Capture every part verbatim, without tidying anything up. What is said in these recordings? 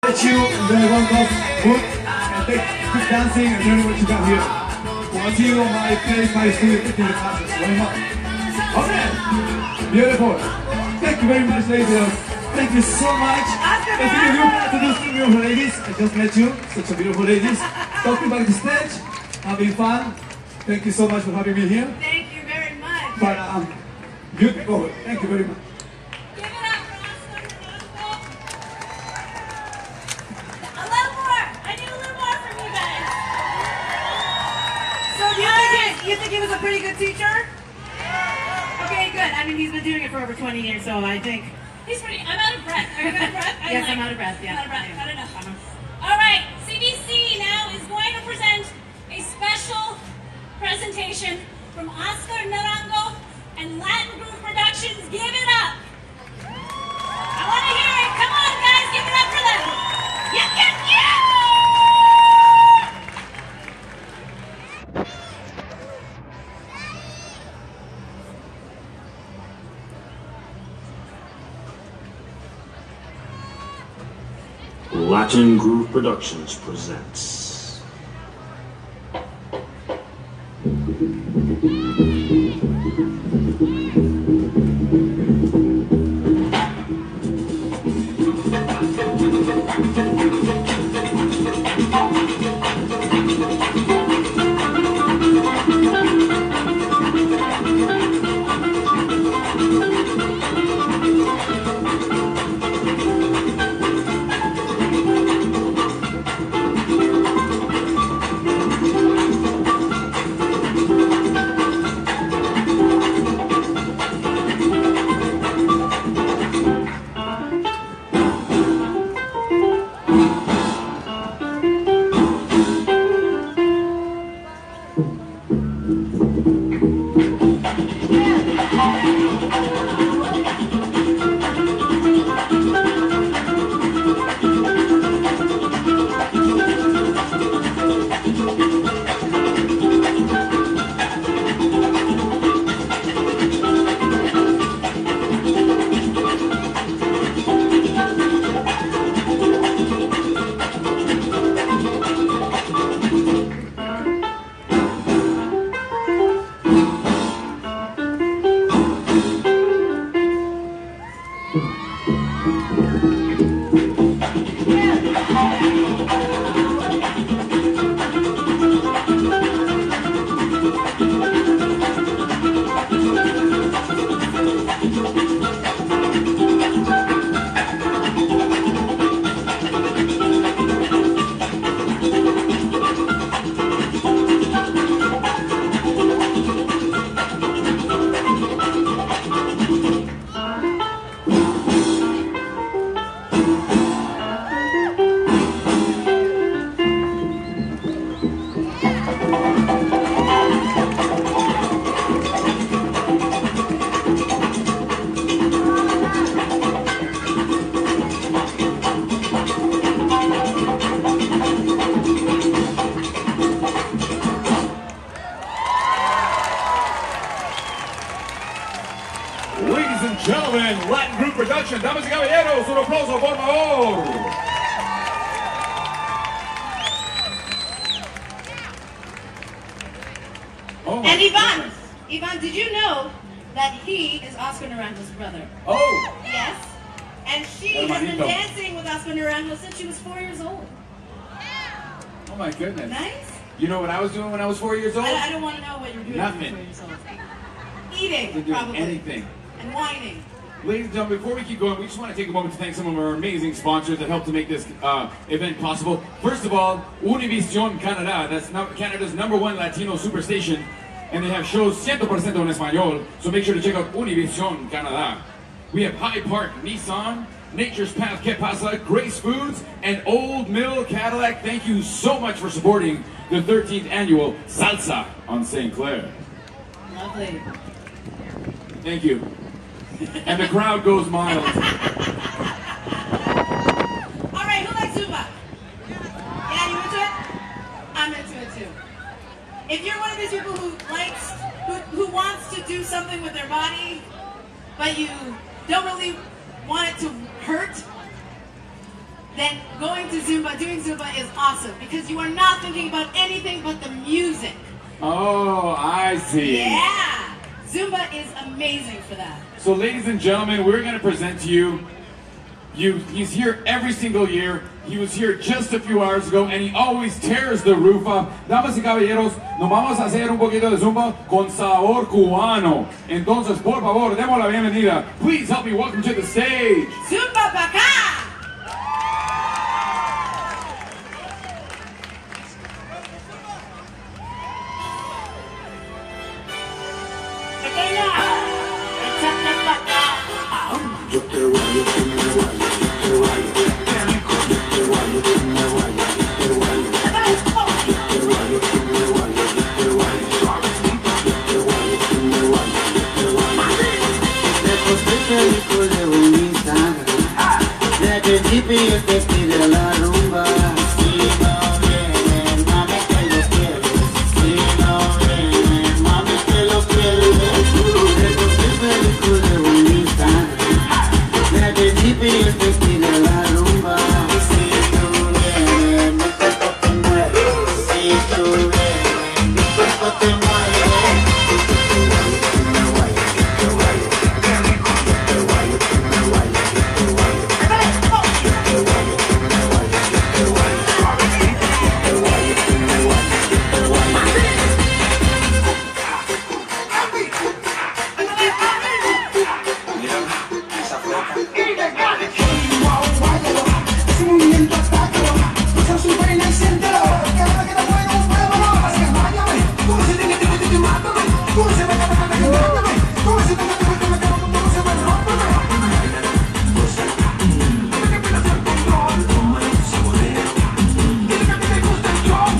Let you enjoy one of those food and take keep dancing and learn what you got here. We'll see you on my place, my studio, in the classes. Very much. Okay. Beautiful. Thank you very much, ladies. Thank you so much. Thank you, you introduce the beautiful ladies. I just met you, such a beautiful ladies. Talking back the stage, having fun. Thank you so much for having me here. Thank you very much. But um, beautiful. Thank you very much. Give it up for Oscar Norango. A little more. I need a little more from you guys. So do you think, he, you think he was a pretty good teacher? Okay, good. I mean, he's been doing it for over twenty years, so I think he's pretty. I'm out of breath. Are you out of breath? I'm Yes, like, I'm out of breath. Yeah. Out of breath. Not enough. All right, C B C now is going to present a special presentation from Oscar Norango and Latin Group Productions. Give it up. I want to hear it. Come on, guys, give it up for them. Yeah, yeah, yeah. Latin Groove Productions presents. Ladies and gentlemen, Latin Group Production, damas y caballeros, un aplauso por favor. Oh And Ivan, Ivan, did you know that he is Oscar Naranjo's brother? Oh, Yes. And she has been Hermanito. dancing with Oscar Naranjo since she was four years old. oh my goodness. Nice? You know what I was doing when I was four years old? I, I don't want to know what you're doing Nothing. when you're four years old. Eating, Didn't do probably. anything. And whining. Ladies and gentlemen, before we keep going, we just want to take a moment to thank some of our amazing sponsors that helped to make this uh, event possible. First of all, Univision Canada, that's no Canada's number one Latino superstation, and they have shows one hundred percent en español, so make sure to check out Univision Canada. We have High Park Nissan, Nature's Path Que Pasa, Grace Foods, and Old Mill Cadillac. Thank you so much for supporting the thirteenth annual Salsa on Saint Clair. Lovely. Thank you. And the crowd goes mild. All right, who likes Zumba? Yeah, you into it? I'm into it too. If you're one of these people who likes, who, who wants to do something with their body, but you don't really want it to hurt, then go going to Zumba, doing Zumba is awesome because you are not thinking about anything but the music. Oh, I see. Yeah! Zumba is amazing for that. So ladies and gentlemen, we're going to present to you, you, he's here every single year. He was here just a few hours ago and he always tears the roof up. Damas y caballeros, nos vamos a hacer un poquito de Zumba con sabor cubano. Entonces, por favor, demos la bienvenida. Please help me welcome to the stage. Zumba pa' acá! Yo te guayo, tú me guayas, yo te guayo, qué rico, yo te guayo, tú me guayas, yo te guayo, yo te guayo, tú me guayas, yo te guayo, suavecito, yo te guayo, tú me guayas, yo te guayo. Te posté película de bonita, de principio yo te pide la rumba. Si no vienes, mami, que lo pierdes. Si no vienes, mami, que lo pierdes. Te posté película de bonita. De principio yo te pide la rumba. Si tú vienes, mi cuerpo te muere. Si tú vienes, mi cuerpo te muere. Yo te guayo, tú me guayas, yo te guayo. Qué rico, yo te guayo, tú me guayas, yo te guayo. Yo te guayo, tú me guayas, yo te guayo. Suavecito, yo te guayo, tú me guayas, yo te guayo. Esa flaca. Ese movimiento atácalo, usa su vaina y siéntelo. Que ahora que no puedo, muévalo. Así que váyame, como si te que te que te mátame. Como si me que me que mátame. Como si te que te que me que como si me rómpame. Dile que pierdas el control, tómalo, saboreo. Dile que a ti te gusta el show.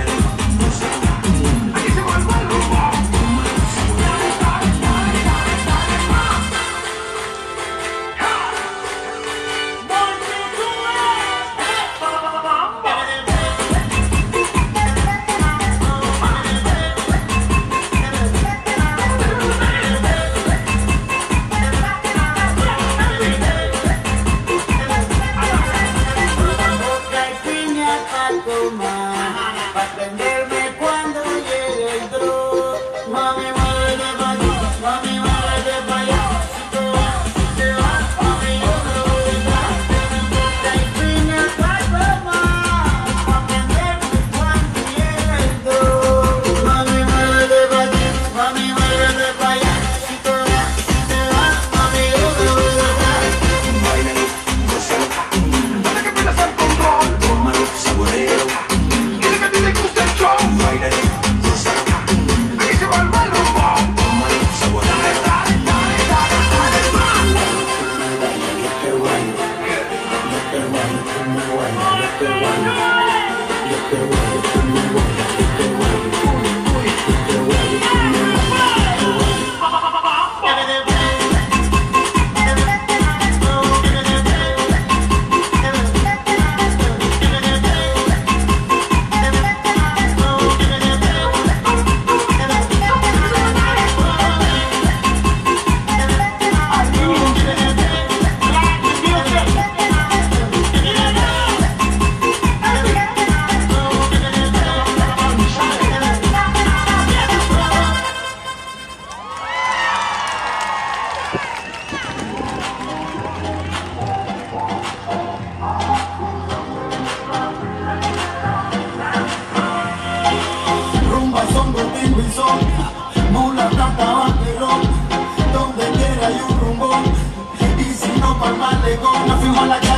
Aquí se vuelve el rumbo. Tómalo, saboreo. Dale, dale, dale, dale, más. Pa' prenderme cuando llegue el drop. Mami, muévete pa' allá, mami, muévete pa' allá. Si te vas, si te vas, mami, yo me voy detrás. Vodka y piña pa' tomar, pa' prenderme cuando llegue el drop. Mami, muévete pa' allá, mami, muévete pa' allá. Si te vas, si te vas, mami, yo me voy detrás. Báilalo, gózalo, Dale que pierdas el control. tómalo, saboreo. Dile que a ti te gusta el show. Báilalo, gózalo, Aquí se vuelve el rumbo. tómalo, saboreo. Dale, dale, dale, dale, dale, más. Yo te guayo, yo te guayo, tú me guayas, yo te guayo. Yo te guayo, tú me guayas, yo te guayo. Yo te guayo, tú me guayas, yo te guayo. Rumba, son, timbo y son, mula, plata, banderón. Donde quiera hay un rumbón. Y si no, pa'l malecón, nos fuimos a la calle.